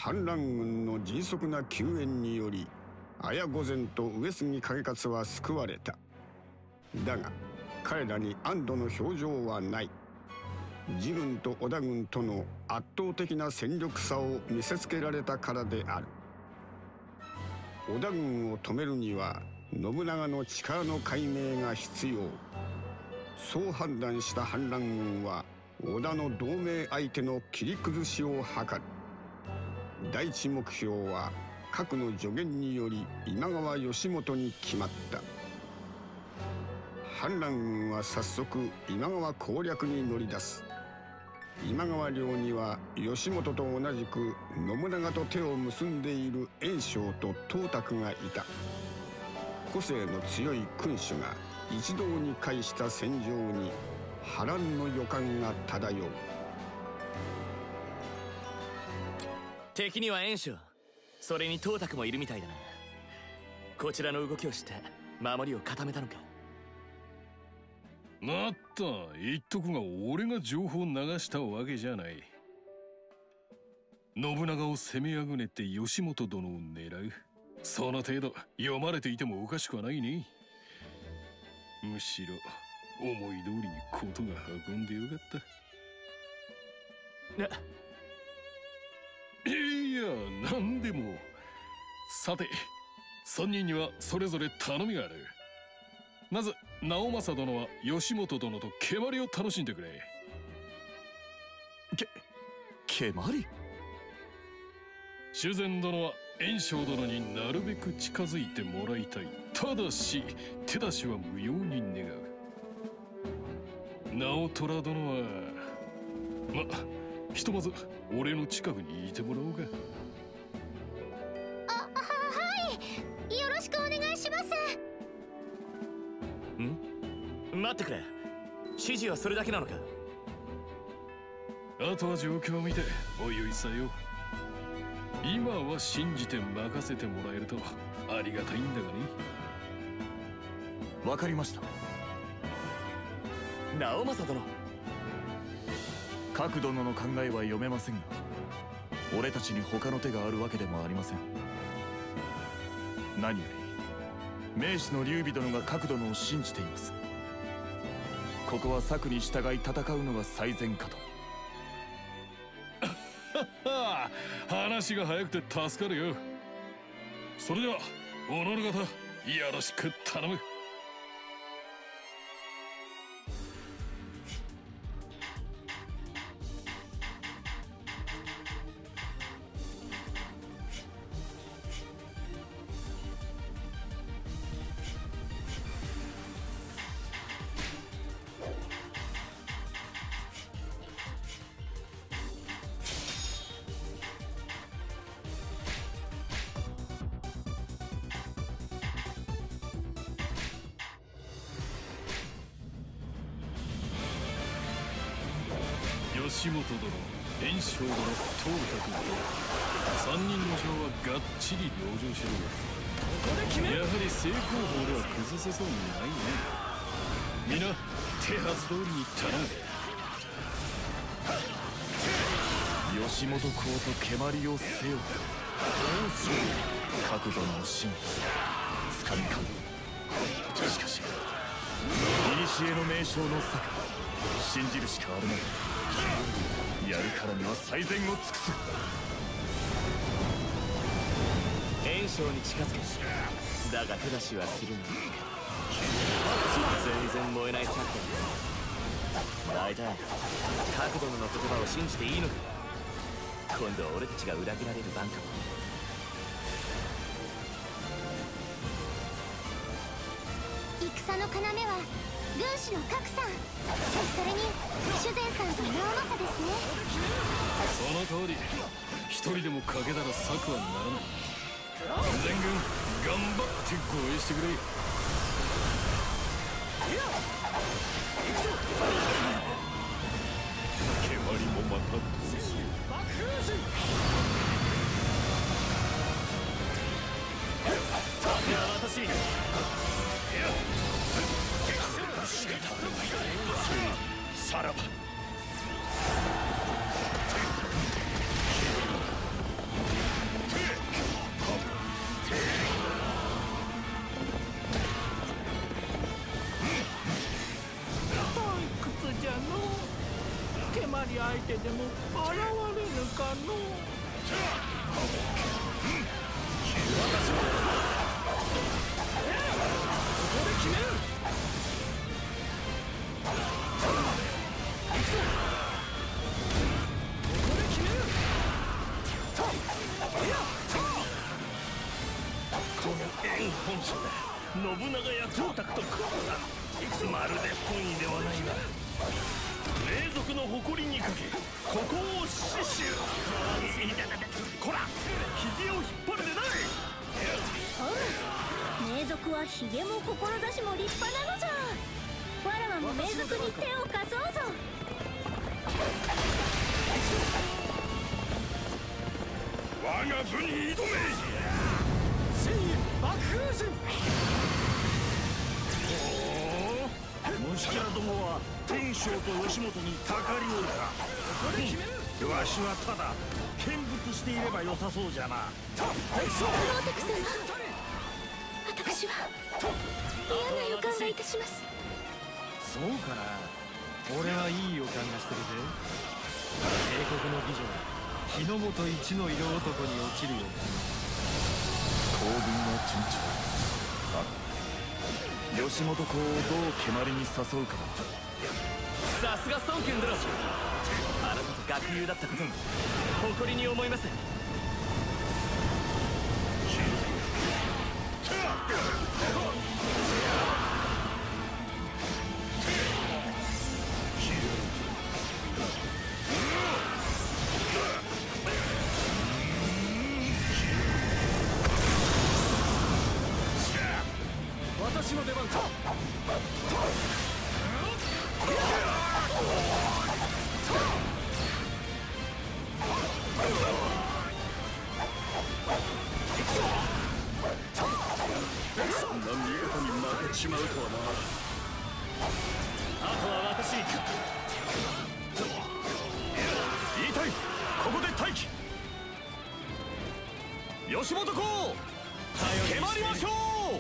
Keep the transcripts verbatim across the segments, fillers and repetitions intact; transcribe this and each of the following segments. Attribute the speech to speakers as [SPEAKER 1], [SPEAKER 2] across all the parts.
[SPEAKER 1] 反乱軍の迅速な救援により綾御前と上杉景勝は救われた。だが彼らに安堵の表情はない。自軍と織田軍との圧倒的な戦力差を見せつけられたからである。織田軍を止めるには信長の力の解明が必要。そう判断した反乱軍は織田の同盟相手の切り崩しを図る。第一目標は核の助言により今川義元に決まった。反乱軍は早速今川攻略に乗り出す。今川領には義元と同じく信長と手を結んでいる袁紹と董卓がいた。個性の強い君主が一堂に会した戦場に波乱の予感が漂う。
[SPEAKER 2] 敵には袁紹、それに董卓もいるみたいだな。こちらの動きをして守りを固めたのか。
[SPEAKER 3] まった言っとくが、俺が情報を流したわけじゃない。信長を攻めあぐねて義元殿を狙う、その程度読まれていてもおかしくはないね。むしろ思い通りにことが運んでよかった。いや、なんでも。さて、三人にはそれぞれ頼みがある。まず直政殿は義元殿と蹴鞠を楽しんでくれ。
[SPEAKER 2] け蹴鞠？
[SPEAKER 3] 修善殿は袁紹殿になるべく近づいてもらいたい。ただし手出しは無用に願う。直虎殿はまひとまず俺の近くにいてもらおうか。
[SPEAKER 4] あ、は、はい、よろしくお願いします。
[SPEAKER 2] ん？待ってくれ。指示はそれだけなのか？
[SPEAKER 3] あとは状況を見ておいおいさよ。今は信じて任せてもらえるとありがたいんだがね。
[SPEAKER 2] わかりました。直政殿、
[SPEAKER 5] 各殿の考えは読めませんが、俺たちに他の手があるわけでもありません。何より名士の劉備殿が各殿を信じています。ここは策に従い戦うのが最善かと。
[SPEAKER 3] 話が早くて助かるよ。それではおのの方よろしく頼む。義元殿、袁紹殿、董卓殿、三人の将はがっちり籠城しろ。やはり正攻法では崩せそうにないね。皆手はず通りに頼む。
[SPEAKER 5] 義元公と蹴鞠をせよ。各殿の真つかみかん。しかし古の名将の策、信じるしかあるまい。やるからには最善を尽くす。
[SPEAKER 2] 袁紹に近づけ。だが手出しはするな。全然燃えないサッカー。大体角殿の言葉を信じていいのか。今度は俺たちが裏切られる番かも。
[SPEAKER 4] 戦の要は軍師の格さん、それに修善さんと直政ですね。
[SPEAKER 3] その通り。一人でも欠けたら策はならない。全軍頑張って護衛してくれ。蹴鞠もまたどうしよう。
[SPEAKER 2] 私仕方ない。さらば
[SPEAKER 6] まり相手でも現れぬかの。ここで決める。
[SPEAKER 5] この縁本性だ。信長や董卓と組むな。まるで本意ではないが、霊族の誇りにかけここを死守。こら、ひげを引っ張るでない。
[SPEAKER 4] 名族はひげも志も立派なのじゃ。わらわも名族に手を貸そうぞ。
[SPEAKER 5] 我が部に挑め。
[SPEAKER 6] 戦意爆風神。
[SPEAKER 5] 虫キャラどもは天将と義元にたかりおるか。
[SPEAKER 6] ここで決める。
[SPEAKER 5] わしはただ見物していれば良さそうじゃな。
[SPEAKER 4] ローテク様、私は嫌な予感がいたします。
[SPEAKER 6] そうかな。俺はいい予感がしてるぜ。帝国の美女が日の本一の色男に落ちるような。
[SPEAKER 5] 行軍は順調。吉本公をどう蹴鞠に誘うかだ。
[SPEAKER 2] さすが孫権殿。あなたと学友だったことを誇りに思います。
[SPEAKER 6] 私の出番か。
[SPEAKER 5] そんな見事に負けちまうとはな。
[SPEAKER 2] あとは私に。
[SPEAKER 5] 言いたい。ここで待機。吉本公、蹴鞠ましょう。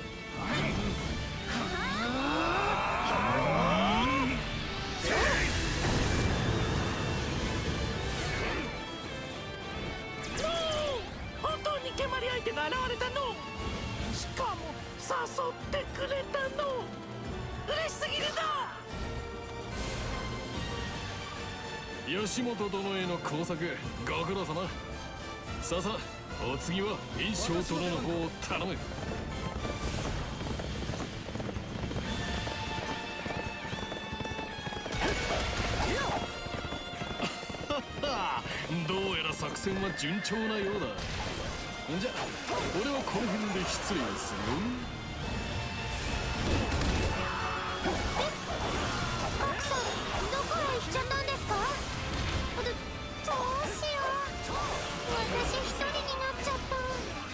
[SPEAKER 6] 本当に蹴鞠相手が現れたの。しかも誘ってくれたの。嬉しすぎる
[SPEAKER 3] 吉本殿への工作ご苦労様。さあさあ、お次は印象殿の方を頼む。どうやら作戦は順調なようだ。じゃあ俺はこの辺で失礼するよ。
[SPEAKER 4] 奥さん、どこへ行っちゃったんですか？ど、どうしよう。私一人になっちゃった。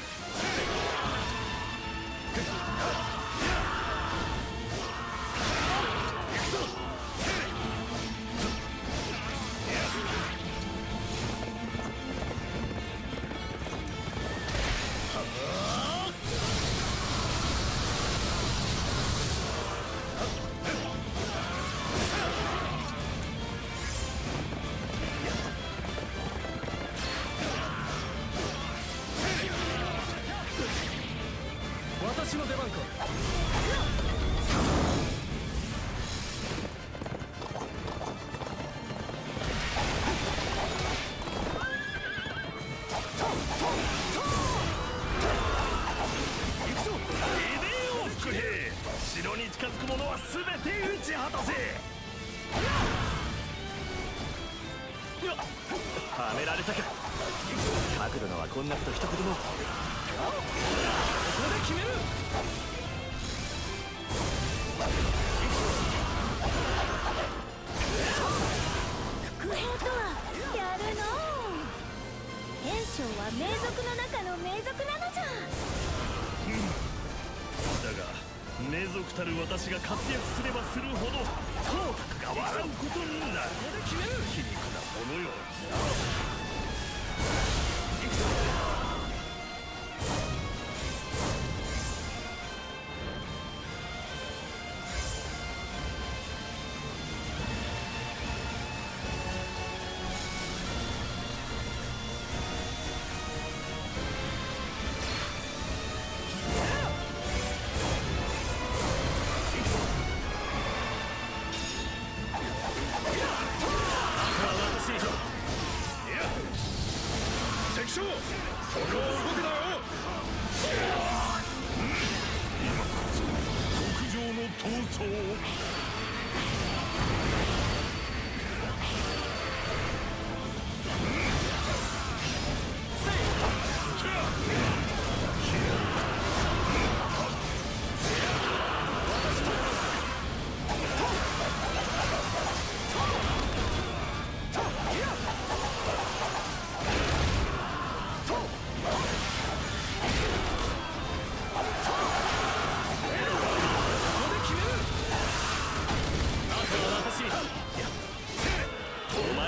[SPEAKER 6] 私の出番か。
[SPEAKER 5] 行くぞ。エデオ伏兵。城に近づく者は全て討ち果たせ。
[SPEAKER 2] はめられたか。角度のはこんなこと一言も。
[SPEAKER 6] ここで決める。
[SPEAKER 4] 伏兵とはやるの。袁紹は名族の中の名族なのじゃ。
[SPEAKER 5] だが名族たる私が活躍すればするほど董卓が笑うことになる。皮肉なものよ。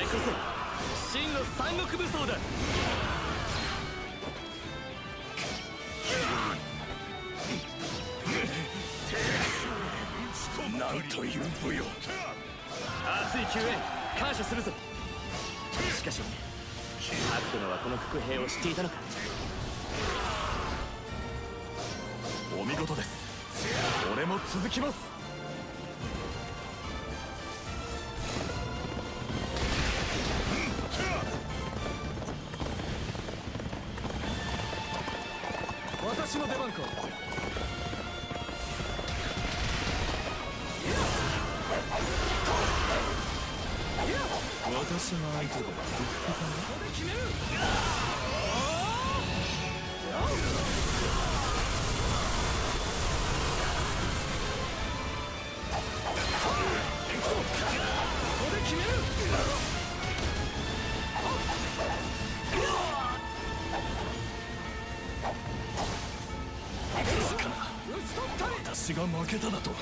[SPEAKER 2] 前こそ真の三国武装だ。
[SPEAKER 5] なんという武勇。
[SPEAKER 2] 熱い救援感謝するぞ。しかし悪殿はこの伏兵を知っていたのか。
[SPEAKER 5] お見事です。俺も続きます。
[SPEAKER 6] 私の出番か。
[SPEAKER 3] 私の相手で決める。
[SPEAKER 5] 私が負けただと。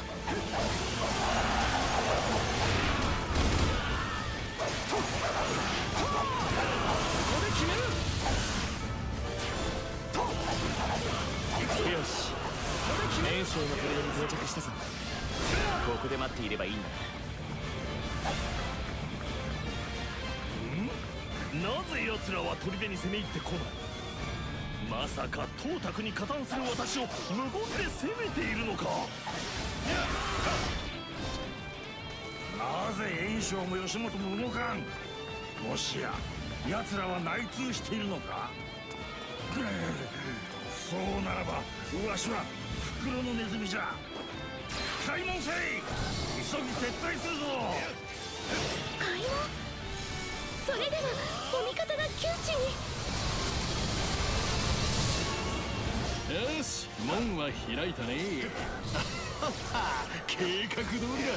[SPEAKER 2] よし、年少の砦に到着したぞ。ここで待っていればいいんだ。
[SPEAKER 5] ん？なぜ奴らは砦に攻め入ってこない？まさか董卓に加担する私を無言で攻めているのか？なぜ袁紹も義元も動かん？もしや奴らは内通しているのか？そうならばわしは袋のネズミじゃ。開門せい！急ぎ撤退するぞ！
[SPEAKER 4] 開門？それではお味方が窮地に。
[SPEAKER 3] よし、門は開いたね。計画通りだ。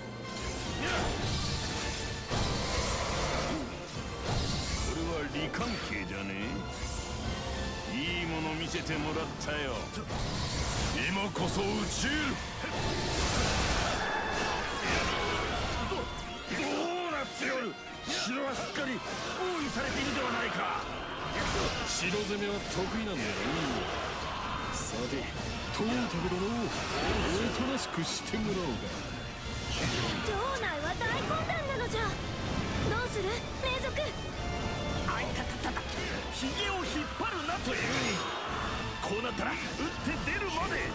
[SPEAKER 3] これは利関係じゃねえ。いいもの見せてもらったよ。
[SPEAKER 5] 今こそ討ち入る。どどうなっておる？城はすっかり包囲されているではないか。
[SPEAKER 3] 城攻めは得意なんだよね。さて、董卓殿をおとなしくしてもらおうか。
[SPEAKER 4] 城内は大混乱なのじゃ。どうする霊族？
[SPEAKER 5] あいたたたた、ひげを引っ張るなというに。こうなったら打って出るまで。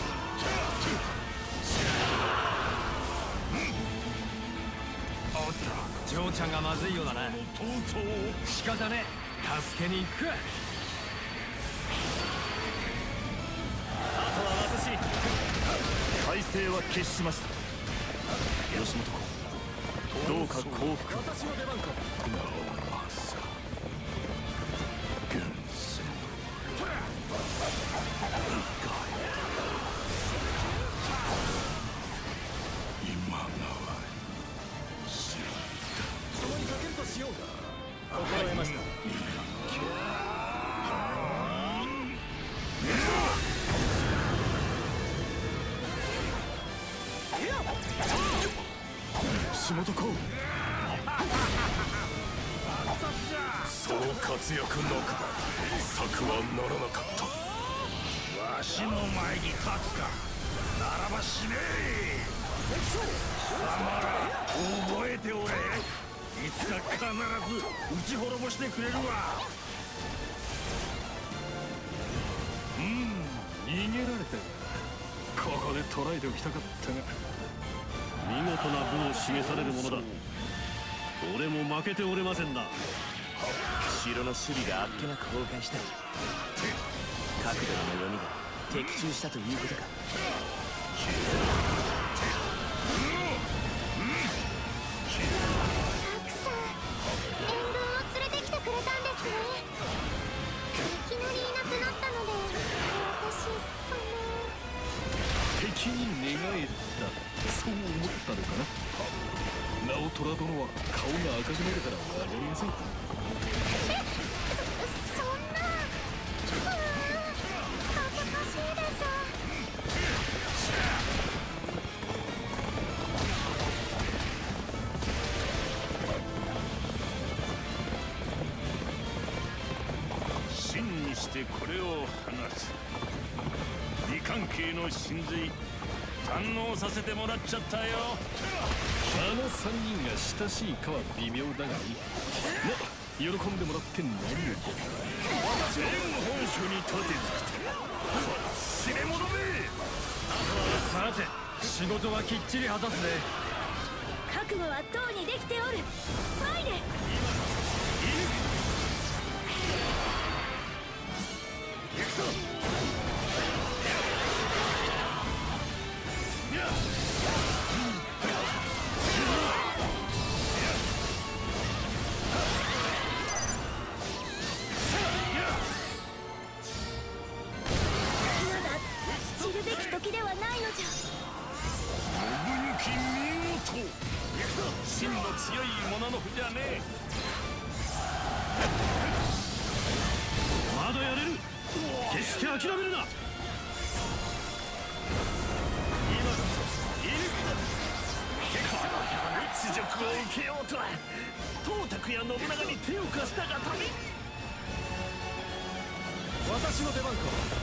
[SPEAKER 6] おっと、嬢ちゃんがまずいようだな。仕方ねえ、助けに行くか。
[SPEAKER 2] あとは私に。
[SPEAKER 5] 体勢は決しました。義元公、どうか降伏。
[SPEAKER 6] 私の出番か。共にかけるとしよう。心得ました。
[SPEAKER 5] 義元公、その活躍のか策はならなかった。わしの前に立つか。ならば死ね。貴様ら覚えておれ。いつか必ず撃ち滅ぼしてくれるわ。
[SPEAKER 3] うん、逃げられたよ。ここで捕らえておきたかったが、見事な武を示されるものだ。俺も負けておれませんな。
[SPEAKER 2] 城の守備があっけなく崩壊した。角度の読みが的中したということか。
[SPEAKER 4] たくさん援軍を連れてきてくれたんですね。いきなりいなくなったので、私その
[SPEAKER 3] 敵に寝返った、そう思ったのかな。直虎殿は顔が赤くなるから分かりやすい。
[SPEAKER 4] えそそんな。うわ恥ずかしいです。
[SPEAKER 3] でこれを放つ。李関係の真髄堪能させてもらっちゃったよ。あの三人が親しいかは微妙だがいい。ま、喜んでもらって何よりだ。全本書に立てつくて死ね者め。
[SPEAKER 6] さて仕事はきっちり果たすね。
[SPEAKER 4] 覚悟はとうにできておる。ファイレ。
[SPEAKER 3] 行くぞ。
[SPEAKER 4] 知るべき時ではないのじゃ。
[SPEAKER 3] 信行見事。行くぞ。真の強い者の筆じゃねえ。
[SPEAKER 6] まだやれる。決して諦めるな。
[SPEAKER 3] 今こそいるか。屈辱を受けようとは董卓や信長に手を貸したがため。
[SPEAKER 6] 私の出番か。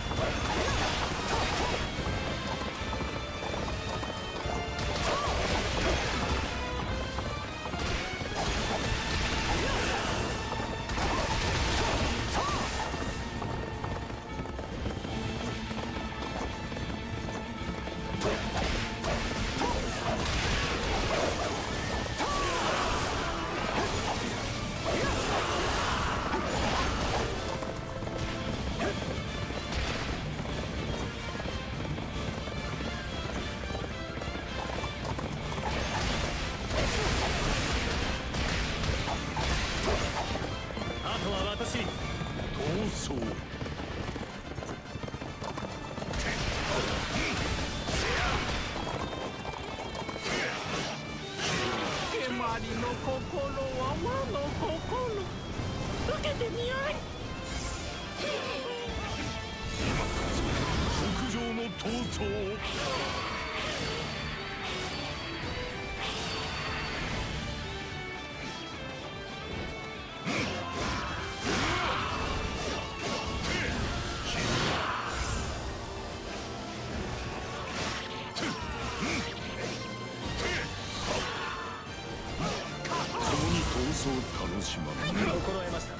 [SPEAKER 3] 楽しま
[SPEAKER 6] 心得ました。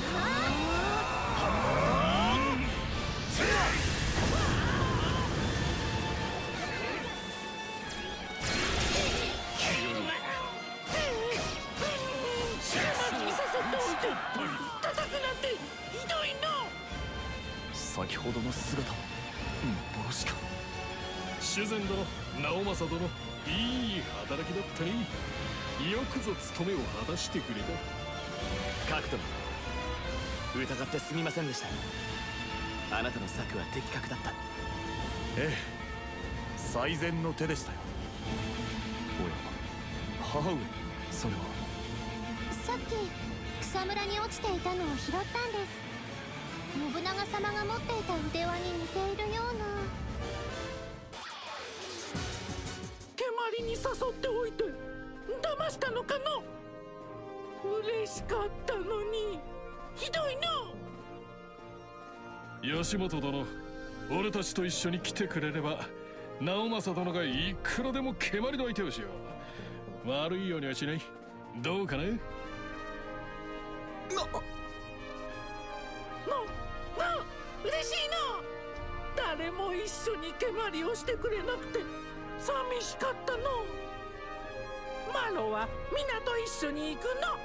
[SPEAKER 5] 先ほどの姿は幻か。
[SPEAKER 3] 修善殿、直政殿、いい働きだったね。よくぞ務めを果たしてくれた。
[SPEAKER 2] 角殿、疑ってすみませんでした。あなたの策は的確だった。
[SPEAKER 5] ええ、最善の手でしたよ。おや、母上、それは。
[SPEAKER 4] さっき草むらに落ちていたのを拾ったんです。信長様が持っていた腕輪に似ているような。
[SPEAKER 7] 蹴鞠に誘っておいて騙したのかの。嬉しかったのにひどいの。
[SPEAKER 3] 吉本殿、俺たちと一緒に来てくれれば直政殿がいくらでも蹴鞠の相手をしよう。悪いようにはしない。どうかな。な、な、
[SPEAKER 7] な、嬉しいな。誰も一緒に蹴鞠をしてくれなくて寂しかったの。マロは皆と一緒に行くの。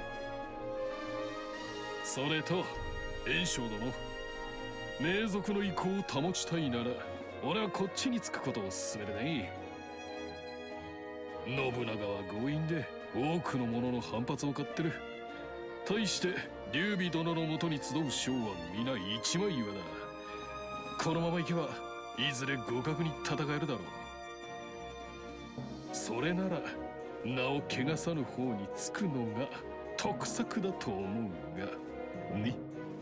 [SPEAKER 3] それと袁紹殿、名族の意向を保ちたいなら俺はこっちにつくことを勧めるね。信長は強引で多くの者の反発を買ってる。対して劉備殿のもとに集う将は皆一枚岩だ。このままいけばいずれ互角に戦えるだろう。それなら名を汚さぬ方につくのが得策だと思うがね。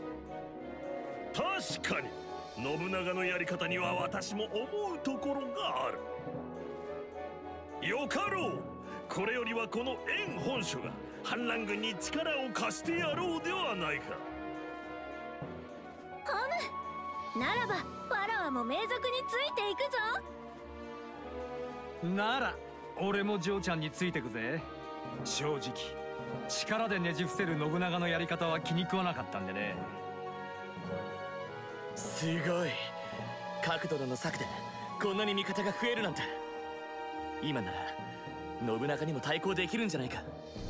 [SPEAKER 5] 確かに信長のやり方には私も思うところがある。よかろう。これよりはこの袁本所が反乱軍に力を貸してやろうではないか。
[SPEAKER 4] ホム、 ならばわらわも名族についていくぞ。
[SPEAKER 6] なら俺もジョーちゃんについてくぜ。正直力でねじ伏せる信長のやり方は気に食わなかったんでね。
[SPEAKER 2] すごい。角度の策でこんなに味方が増えるなんて。今なら信長にも対抗できるんじゃないか。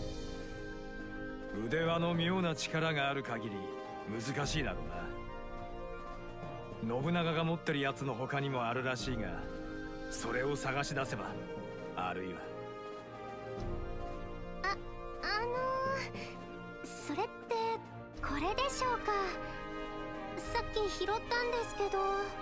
[SPEAKER 6] 腕輪の妙な力がある限り難しいだろうな。信長が持ってるやつの他にもあるらしいが、それを探し出せば、あるいは
[SPEAKER 4] あ、あのー、それってこれでしょうか。さっき拾ったんですけど。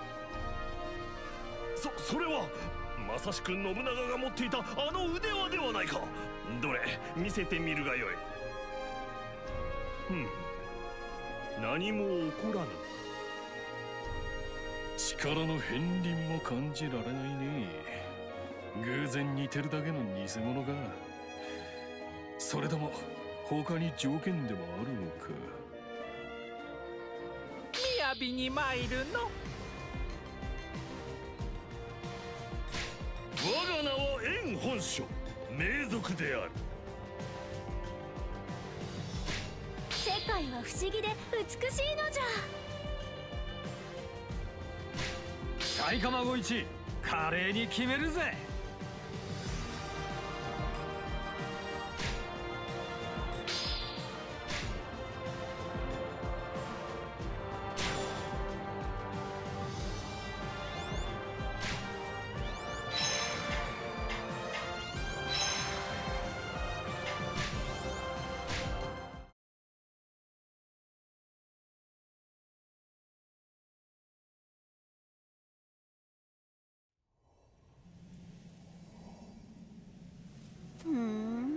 [SPEAKER 5] そそれはまさしく信長が持っていたあの腕輪ではないか。どれ見せてみるがよい。ふん、何も起こらぬ。
[SPEAKER 3] 力の片鱗も感じられないね。偶然似てるだけの偽物が。それとも他に条件でもあるのか。
[SPEAKER 7] 雅に参るの。
[SPEAKER 5] 我が名は円本将、名族である。
[SPEAKER 4] 世界は不思議で美しいのじゃ。
[SPEAKER 6] サイカマゴイチ、華麗に決めるぜ。
[SPEAKER 4] ふーん、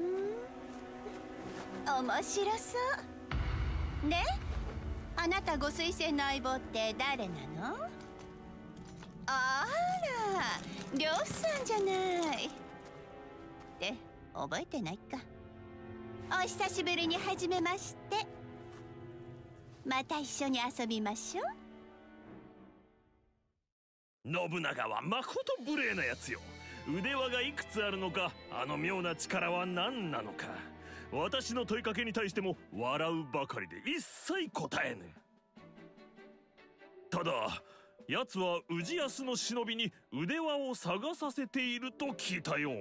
[SPEAKER 4] 面白そうで、あなたご推薦の相棒って誰なの？あら、りょうさんじゃない。って覚えてないか。お久しぶりに始めまして。また一緒に遊びましょう。
[SPEAKER 5] 信長はまこと無礼なやつよ。腕輪がいくつあるのか、あの妙な力は何なのか、私の問いかけに対しても笑うばかりで一切答えぬ。ただ奴は氏康の忍びに腕輪を探させていると聞いたような。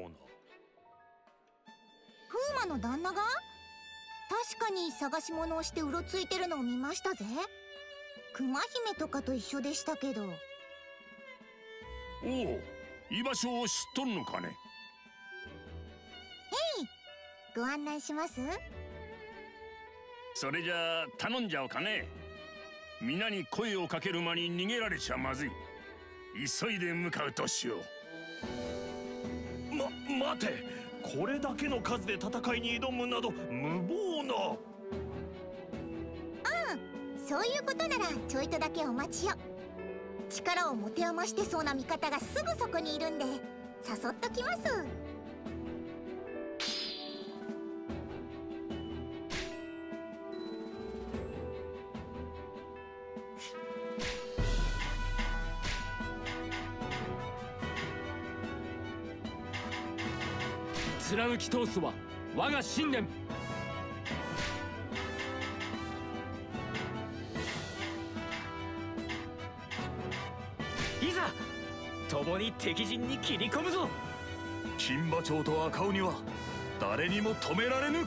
[SPEAKER 4] 風魔の旦那が？確かに探し物をしてうろついてるのを見ましたぜ。熊姫とかと一緒でしたけど。
[SPEAKER 3] おお、居場所を知っとんのかね。
[SPEAKER 4] えい、ご案内します。
[SPEAKER 3] それじゃあ頼んじゃおうかね。皆に声をかける間に逃げられちゃまずい。急いで向かうとしよ
[SPEAKER 5] う。ま、待て、これだけの数で戦いに挑むなど無謀な。
[SPEAKER 4] うん、そういうことならちょいとだけお待ちよ。力を持て余してそうな味方がすぐそこにいるんで誘っときます。
[SPEAKER 2] 貫き通すは我が信念。いざ共に敵陣に切り込むぞ。
[SPEAKER 5] 金馬町と赤鬼は誰にも止められぬ。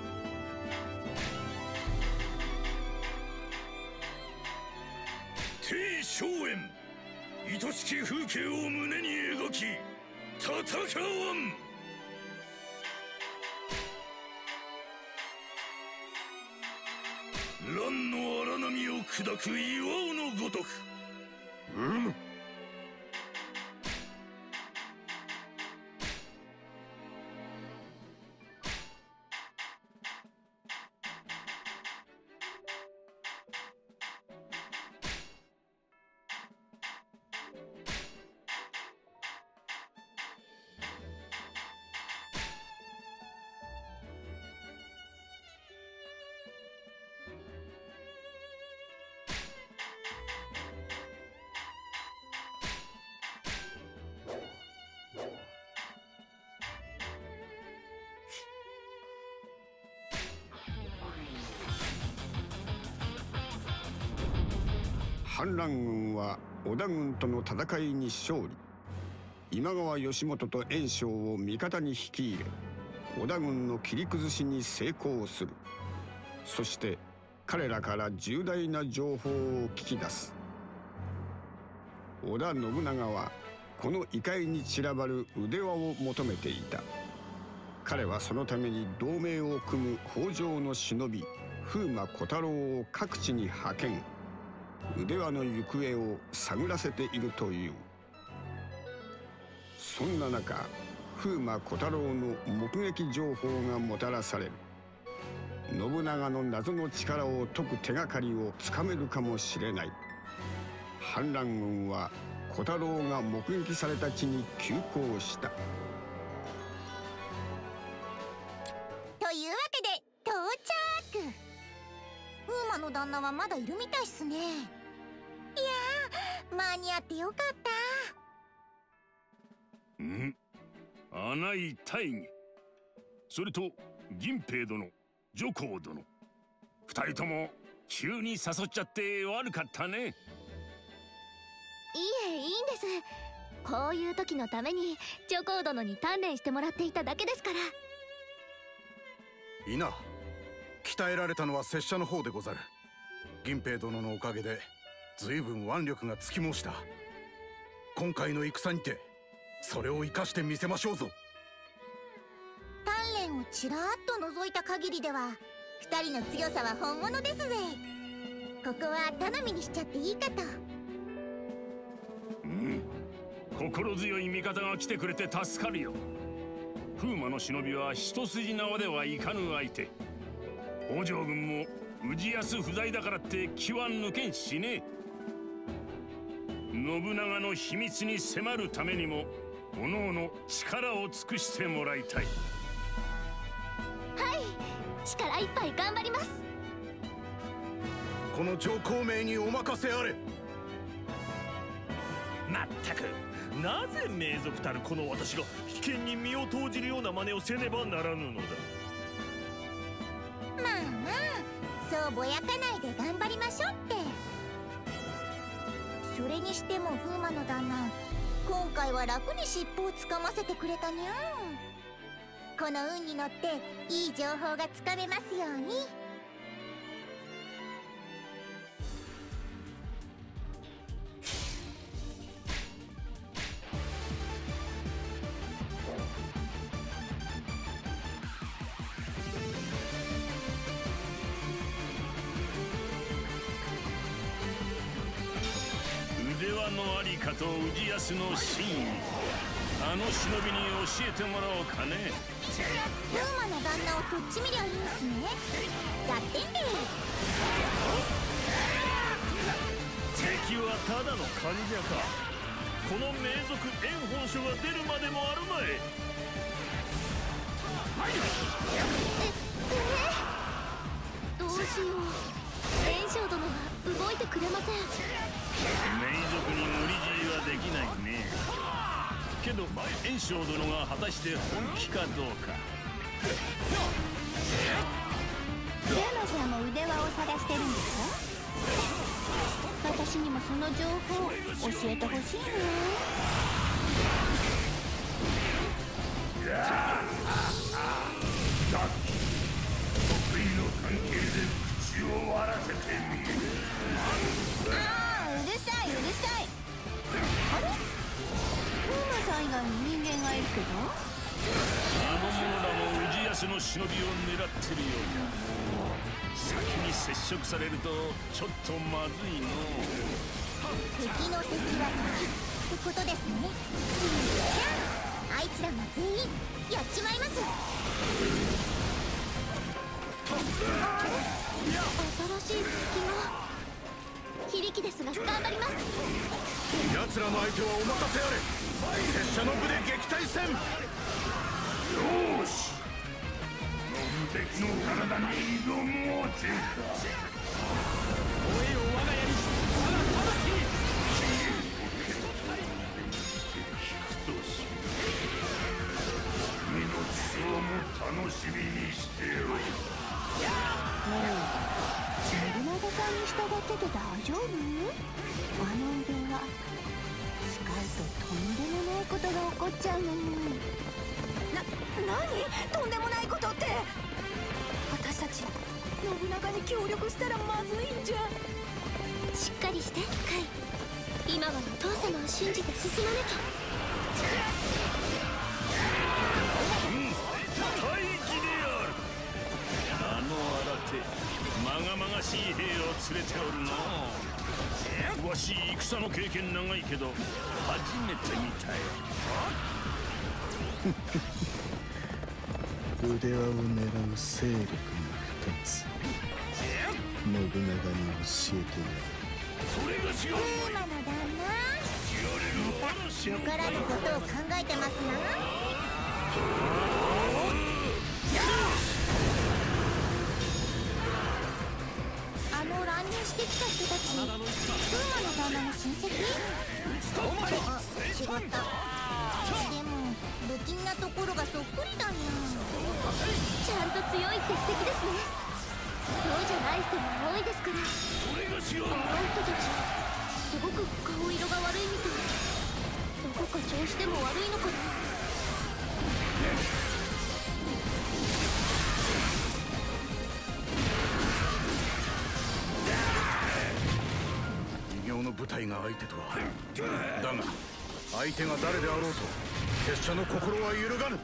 [SPEAKER 3] 帝荘園、愛しき風景を胸に描き戦わん。乱の荒波を砕く岩尾のごとく。うむ。
[SPEAKER 1] 反乱軍は織田軍との戦いに勝利。今川義元と袁紹を味方に引き入れ、織田軍の切り崩しに成功する。そして彼らから重大な情報を聞き出す。織田信長はこの異界に散らばる腕輪を求めていた。彼はそのために同盟を組む北条の忍び風魔小太郎を各地に派遣。腕輪の行方を探らせているという。そんな中、風魔小太郎の目撃情報がもたらされる。信長の謎の力を解く手がかりをつかめるかもしれない。反乱軍は小太郎が目撃された地に急行した。
[SPEAKER 8] というわけで到着。風魔の旦那はまだいるみたいっすね。いやー、間に合ってよかった。
[SPEAKER 5] ん？穴井大義、それと銀平殿、女皇殿、二人とも急に誘っちゃって悪かったね。
[SPEAKER 8] いえ、いいんです。こういう時のために女皇殿に鍛錬してもらっていただけですから。
[SPEAKER 9] いいな。鍛えられたのは拙者の方でござる。銀平殿のおかげで随分腕力がつき申した。今回の戦にてそれを生かしてみせましょうぞ。
[SPEAKER 8] 鍛錬をちらっと覗いた限りでは二人の強さは本物ですぜ。ここは頼みにしちゃっていいかと。
[SPEAKER 5] うん、心強い味方が来てくれて助かるよ。風魔の忍びは一筋縄ではいかぬ相手。北条軍も氏康不在だからって気は抜けんしね。信長の秘密に迫るためにもおのおの力を尽くしてもらいたい。
[SPEAKER 8] はい、力いっぱい頑張ります。
[SPEAKER 9] この上皇名にお任せあれ。
[SPEAKER 10] まったく、なぜ名族たるこの私が危険に身を投じるような真似をせねばならぬのだ。
[SPEAKER 8] まあまあ、そうぼやかないで頑張りましょうって。それにしても風魔の旦那、今回は楽に尻尾をつかませてくれたにゃん。この運に乗っていい情報がつかめますように。
[SPEAKER 5] 腕輪のありかと氏康の真意、あの忍びに教えてもらおうかね。
[SPEAKER 8] 風魔の旦那をとっちみりゃいいんすね。やってんで。
[SPEAKER 10] 敵はただの患者か。この名族縁本書が出るまでもあるまい。
[SPEAKER 8] え、えどうしよう。袁紹殿が動いてくれません。
[SPEAKER 5] 名族に無理強いはできないね。けど袁紹殿が果たして本気かどうか。
[SPEAKER 4] ジャマさんも腕輪を探してるんですか？私にもその情報教えてほしいな。
[SPEAKER 5] 得意の関係で口を割らせてみる。
[SPEAKER 4] ああ、うるさいうるさい。あれ？風魔さん以外に人間がいるけど。
[SPEAKER 5] あの者らも氏康の忍びを狙ってるようだ。先に接触されるとちょっとまずいの。
[SPEAKER 8] 敵の敵は敵ってことですね。じゃああいつらも全員やっちまいます。あれ？新しい敵が。響きですが頑張ります。
[SPEAKER 9] 奴らの相手はお任せあれ。拙者の部で撃退せん。
[SPEAKER 5] よーし、敵の体に挑もうぜ。
[SPEAKER 10] 声を我が家にし、我が魂。
[SPEAKER 5] 君の血をも楽しみにしておる。
[SPEAKER 4] 信長さんに従っててて大丈夫？あの腕は使うととんでもないことが起こっちゃうのに。な、何？とんでもないことって。私たち信長に協力したらまずいんじゃ。
[SPEAKER 11] しっかりしてカイ。今はお父様を信じて進まなきゃ。
[SPEAKER 10] 大義である。あの新手まがまがしい兵を連れておるな。わし戦の経験長いけど初めて見たよ。
[SPEAKER 12] 腕輪を狙う勢力が二つ。信長に教えてやる。
[SPEAKER 10] それが違う。
[SPEAKER 8] 今の旦那、またよからぬことを考えてますな。あの乱入してきた人たち、風磨の旦那の親戚？あ、違った。でも不気味なところがそっくりだにゃ。
[SPEAKER 11] ちゃんと強いって素敵ですね。そうじゃない人も多いですから。
[SPEAKER 10] それが違う。
[SPEAKER 11] あの人たちすごく顔色が悪いみたい。どこか調子でも悪いのかな。
[SPEAKER 9] 異形の部隊が相手とは。だが相手が誰であろうと拙者の心は揺るがぬ。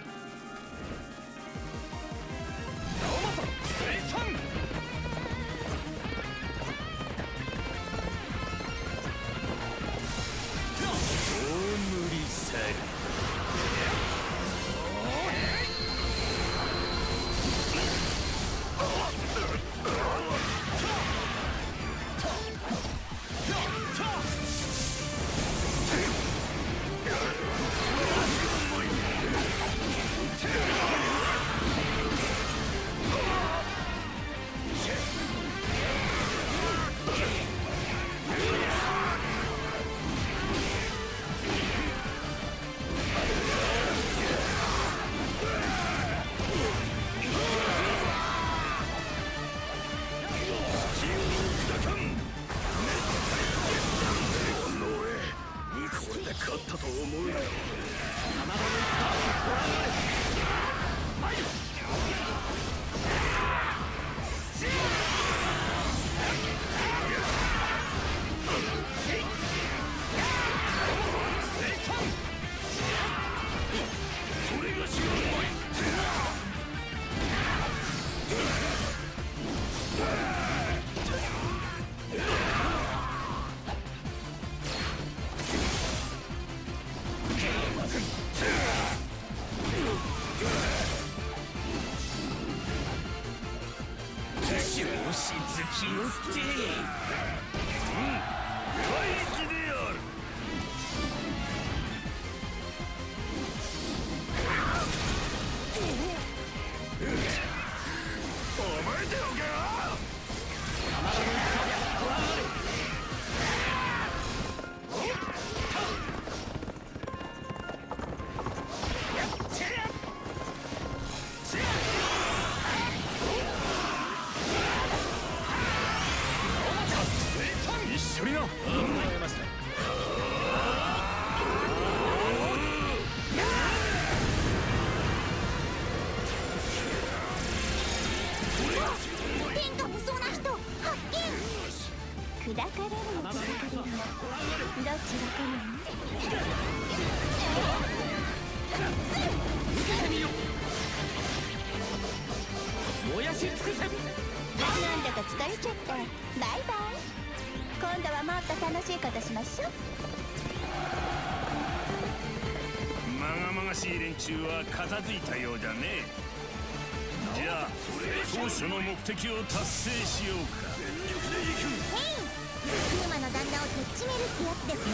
[SPEAKER 10] 片付いたようじゃね。じゃあ当初の目的を達成しようか。全力で行く。
[SPEAKER 8] へい、風磨の旦那をとっちめるってやつですね。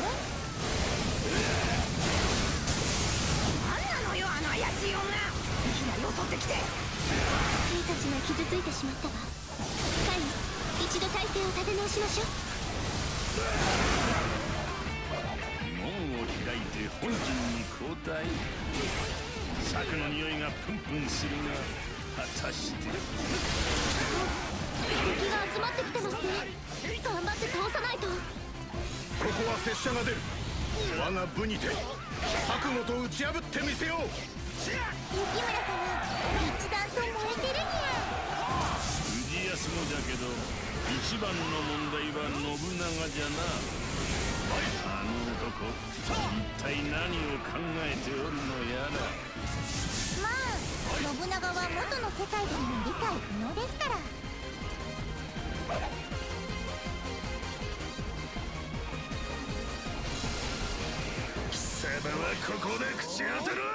[SPEAKER 4] 何なのよあの怪しい女。いきなり襲ってきて。
[SPEAKER 11] 兵たちが傷ついてしまったわ。カイ、一度体勢を立て直しましょう。
[SPEAKER 10] 門を開いて本陣に交代。策の匂いがプンプンするが、果たして
[SPEAKER 11] 敵が集まってきてますね。カ
[SPEAKER 9] 拙者が出る。我が部にて錯誤と打ち破ってみせよう。
[SPEAKER 8] 雪村様、一段と燃えてるにゃ。
[SPEAKER 10] 藤安もじゃけど一番の問題は信長じゃな。あの男一体何を考えておるのやら。
[SPEAKER 8] まあ信長は元の世界でも理解不能ですから。
[SPEAKER 10] 貴様はここで口当てろ。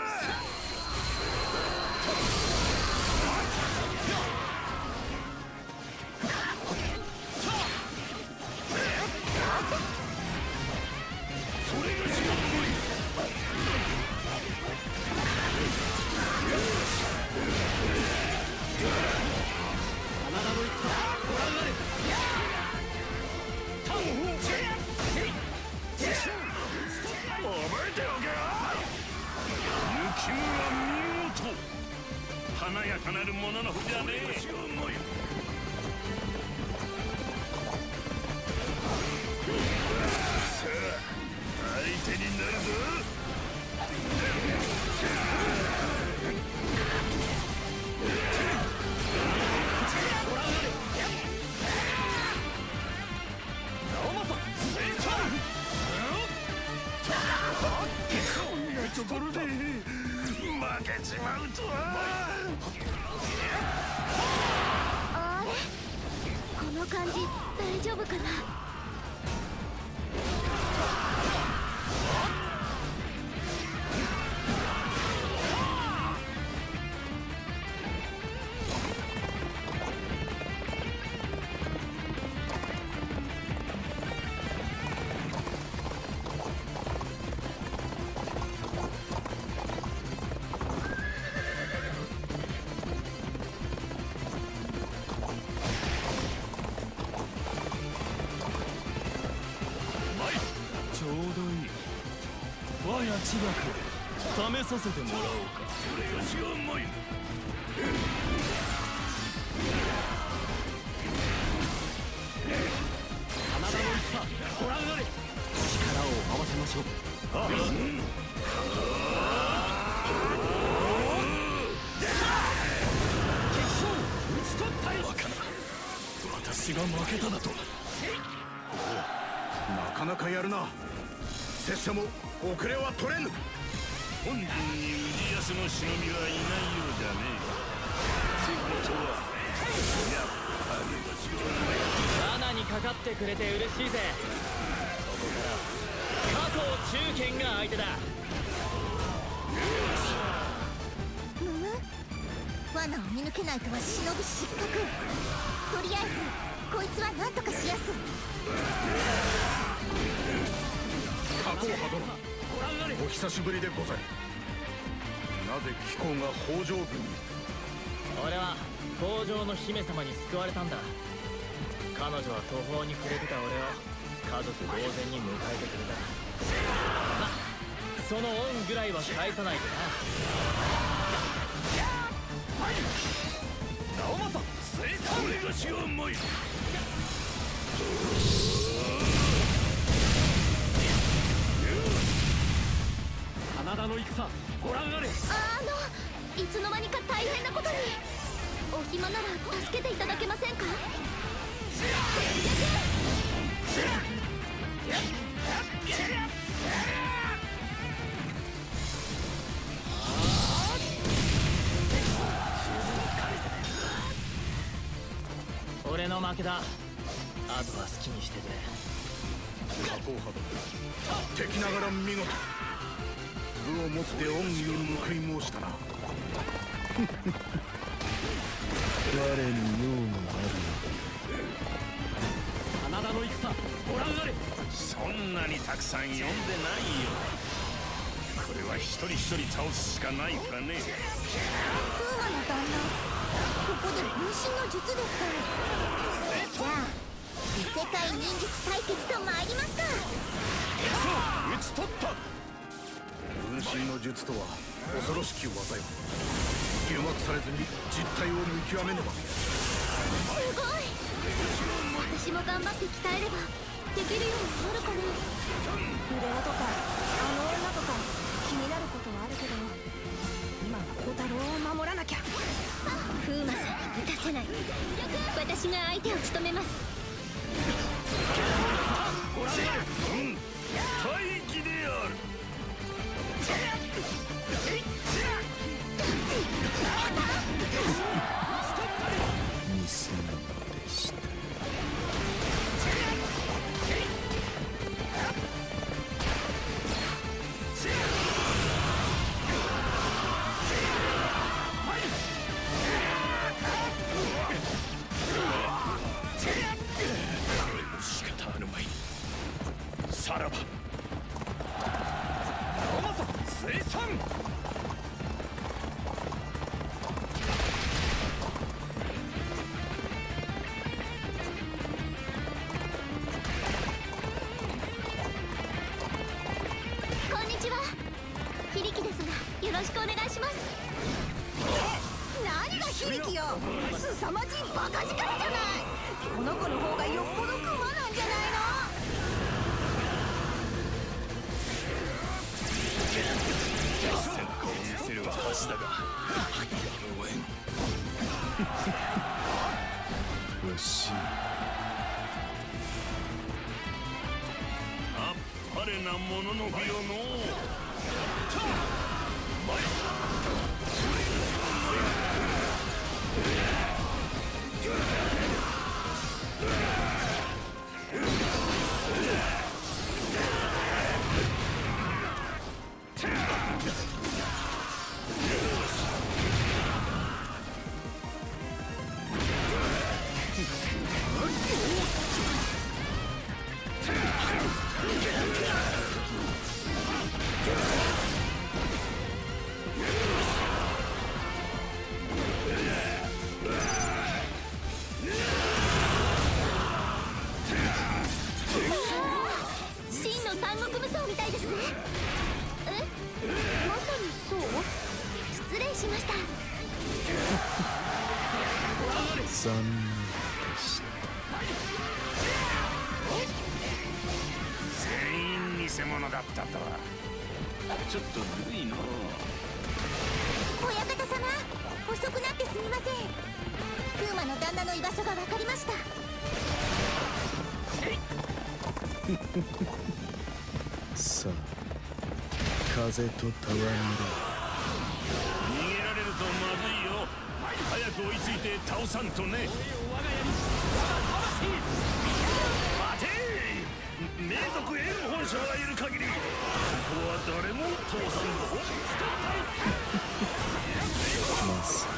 [SPEAKER 10] 華やかなるものの筆じゃねえ。さあ相手になるぞ。こんなところで負けちまうとは。
[SPEAKER 11] あれ、この感じ大丈夫かな。
[SPEAKER 3] 我が知学を試させてもらおうか。
[SPEAKER 10] それがしがうまい。
[SPEAKER 2] 真田の戦ご覧あれ。力を合わせましょう。ああ、決勝打ち取ったり。
[SPEAKER 3] バカな、私が負けただと。
[SPEAKER 9] なかなかやるな。拙者も遅れは取れぬ。
[SPEAKER 10] 本陣に氏康の忍びはいないようじゃねえ。ってことはやっぱり
[SPEAKER 2] 罠にかかってくれて嬉しいぜ。ここから加藤中堅が相手だ。
[SPEAKER 8] むむ、罠を見抜けないとは忍び失格。とりあえずこいつは何とかしやす。
[SPEAKER 9] 加工派殿、お久しぶりでござる。なぜ貴公が北条軍に。
[SPEAKER 2] 俺は北条の姫様に救われたんだ。彼女は途方に暮れてた俺を家族同然に迎えてくれた。ま、その恩ぐらいは返さないとな。直政、
[SPEAKER 10] それがしがうまい。
[SPEAKER 2] 真田の戦ご覧あれ。
[SPEAKER 11] あのいつの間にか大変なことに。お暇なら助けていただけませんか。
[SPEAKER 2] 俺の負けだ。あとは好きにしてくれ。
[SPEAKER 9] 加工派殿、敵ながら見事。部をもって恩義に報い申したな。
[SPEAKER 12] 我に用のある
[SPEAKER 2] 真田の戦ご覧あれ。
[SPEAKER 10] そんなにたくさん呼んでないよ。これは一人一人倒すしかないからね。
[SPEAKER 8] 風魔の旦那、ここで分身の術ですか。じゃあ異世界忍術対決と参りますか。
[SPEAKER 10] 打ち取った。
[SPEAKER 9] 分身の術とは恐ろしき技よ。誘惑されずに実態を見極めねば。
[SPEAKER 11] すごい。私も頑張って鍛えればできるようになるかな。
[SPEAKER 8] 腕輪とかあの女とか気になることはあるけど、今は小太郎を守らなきゃ。
[SPEAKER 11] 風魔さんに打たせない。私が相手を務めます。
[SPEAKER 10] 大気である。
[SPEAKER 12] 偽物でした。
[SPEAKER 10] 仕方あるまい。さらば水産。
[SPEAKER 11] こんにちは。響ですが、よろしくお願いします。
[SPEAKER 8] 何が響きよ、凄まじいバカ力じゃない。この子の方がよっぽどクマなんじゃないの。
[SPEAKER 10] 背中を見せるは橋だが応援
[SPEAKER 12] 惜しい。
[SPEAKER 10] あっぱれなものの火よのう。
[SPEAKER 11] 真の三国無双みたいですね。え、まさにそう？失礼しました。
[SPEAKER 12] 残念でした。
[SPEAKER 10] 全員偽物だったとはちょっとずるいの。
[SPEAKER 8] 親方様、遅くなってすみません。風魔の旦那の居場所が分かりました。
[SPEAKER 12] さあ、風と戯れ。
[SPEAKER 10] 逃げられるとまずいよ。早く追いついて倒さんとね。待てー、名族エル本社がいる限りここは誰も通さんぞ。
[SPEAKER 12] まさ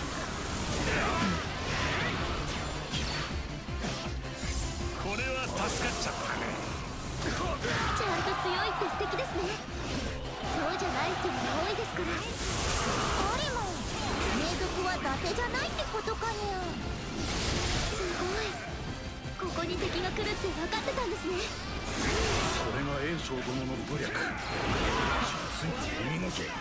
[SPEAKER 10] これは助かっちゃったね。
[SPEAKER 11] ちゃんと強いって素敵ですね。そうじゃない人も多いですから。
[SPEAKER 8] あれも名族は伊達じゃないってことかにゃ。
[SPEAKER 11] すごい。ここに敵が来るって分かってたんですね。
[SPEAKER 9] それが炎章殿の武略。実にお見事。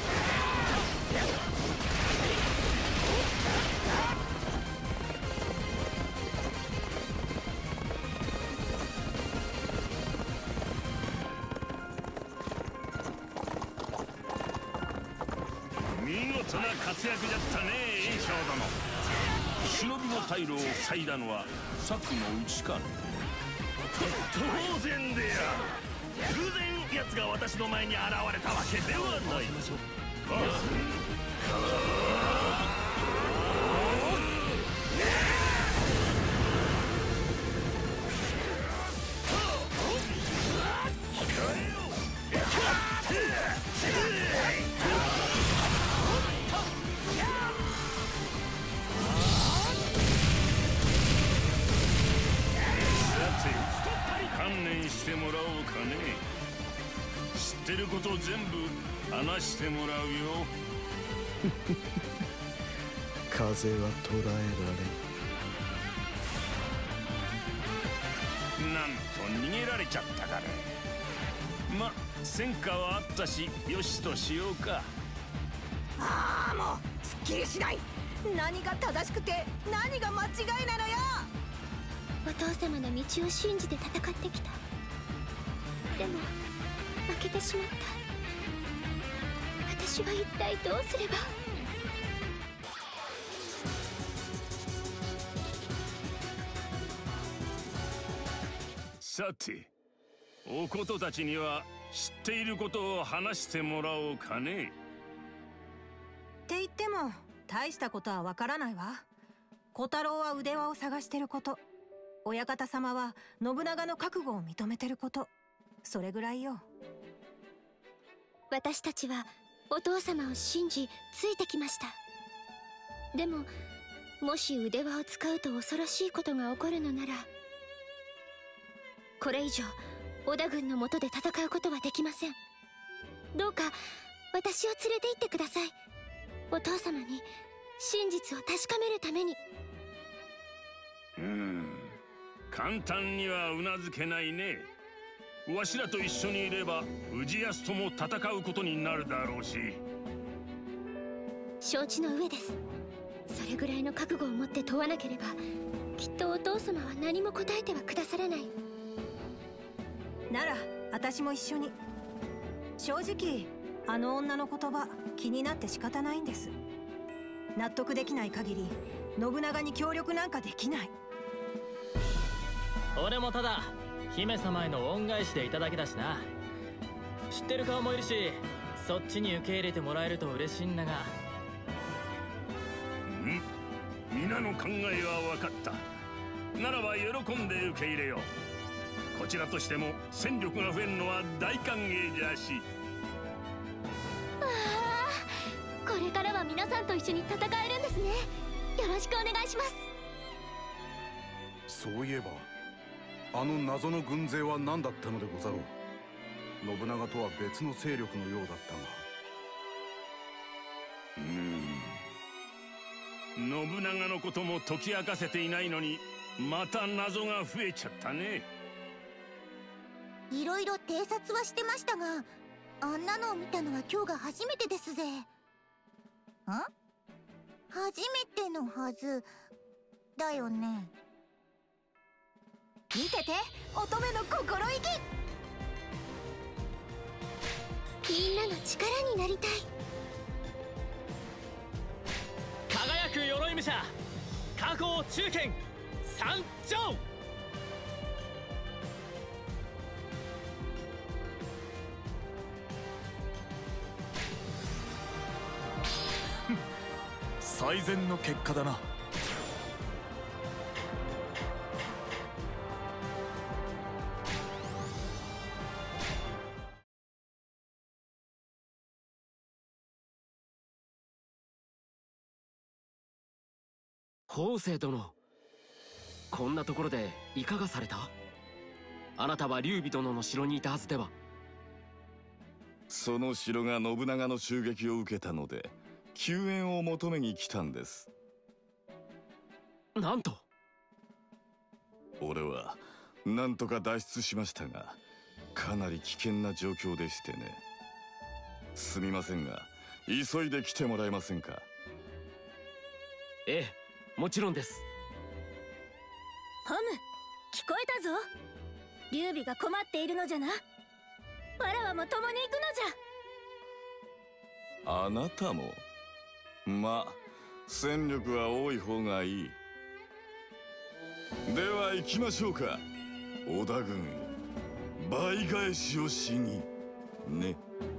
[SPEAKER 10] 見事な活躍だったね、炎章殿。忍びの退路を塞いだのは策のうちかね。当然である。偶然奴が私の前に現れたわけではない。観念してもらおうかね。知ってること全部話してもらうよ。
[SPEAKER 12] 風は捉えられ
[SPEAKER 10] ん。なんと逃げられちゃったかね。ま、戦果はあったしよしとしようか。
[SPEAKER 8] ああ、もうすっきりしない。何が正しくて何が間違いなのよ。
[SPEAKER 11] お父様の道を信じて戦ってきたでも負けてしまった。私は一体どうすれば。
[SPEAKER 10] さて、おことたちには知っていることを話してもらおうかね。
[SPEAKER 13] って言っても大したことはわからないわ。小太郎は腕輪を探してること、親方様は信長の覚悟を認めてること、それぐらいよ。
[SPEAKER 11] 私たちはお父様を信じついてきました。でももし腕輪を使うと恐ろしいことが起こるのなら、これ以上織田軍の下で戦うことはできません。どうか私を連れて行ってください。お父様に真実を確かめるために。
[SPEAKER 10] うーん、簡単にはうなずけないね。わしらと一緒にいれば氏康とも戦うことになるだろうし。
[SPEAKER 11] 承知の上です。それぐらいの覚悟を持って問わなければ、きっとお父様は何も答えてはくださらない。
[SPEAKER 13] なら私も一緒に。正直あの女の言葉気になって仕方ないんです。納得できない限り信長に協力なんかできない。
[SPEAKER 2] 俺もただ姫様への恩返しでいただけだしな。知ってる顔もいるし、そっちに受け入れてもらえると嬉しいんだが。
[SPEAKER 10] ん？皆の考えは分かった。ならば喜んで受け入れよう。こちらとしても戦力が増えるのは大歓迎じゃし。
[SPEAKER 11] ああ、これからは皆さんと一緒に戦えるんですね。よろしくお願いします。
[SPEAKER 9] そういえばあの謎の軍勢は何だったのでござろう。信長とは別の勢力のようだったが。
[SPEAKER 10] うーん、信長のことも解き明かせていないのにまた謎が増えちゃったね。
[SPEAKER 8] いろいろ偵察はしてましたが、あんなのを見たのは今日が初めてですぜ。ん？初めてのはずだよね。
[SPEAKER 13] 見てて、乙女の心意気。
[SPEAKER 11] みんなの力になりたい。
[SPEAKER 2] 輝く鎧武者、加工中堅参上。
[SPEAKER 5] 最善の結果だな。
[SPEAKER 14] 法政殿、こんなところでいかがされた？あなたは劉備殿の城にいたはずでは。
[SPEAKER 5] その城が信長の襲撃を受けたので救援を求めに来たんです。
[SPEAKER 14] なんと？
[SPEAKER 5] 俺はなんとか脱出しましたが、かなり危険な状況でしてね。すみませんが急いで来てもらえませんか？
[SPEAKER 14] ええ、もちろんです。
[SPEAKER 8] ハム、聞こえたぞ。劉備が困っているのじゃな。わらわも共に行くのじゃ。
[SPEAKER 5] あなたも？まあ戦力は多い方がいい。では行きましょうか、織田軍。倍返しをしにね。